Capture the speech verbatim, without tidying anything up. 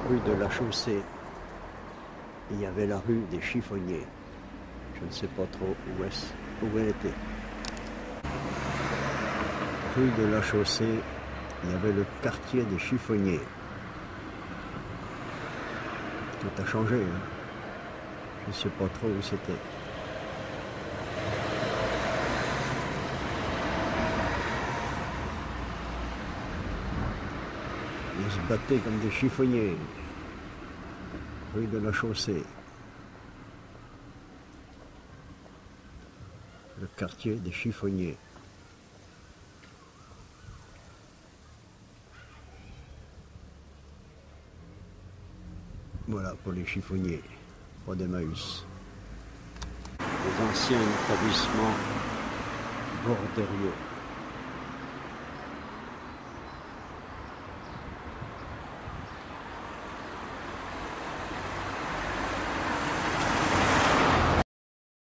rue de la Chaussée. Il y avait la rue des Chiffonniers. Je ne sais pas trop où, est où elle était. Rue de la Chaussée, il y avait le quartier des Chiffonniers. Tout a changé, hein. Je ne sais pas trop où c'était. Ils se battaient comme des chiffonniers. Rue de la Chaussée. Le quartier des chiffonniers. Voilà pour les chiffonniers, pas d'Emmaüs. Les anciens établissements bordérieux.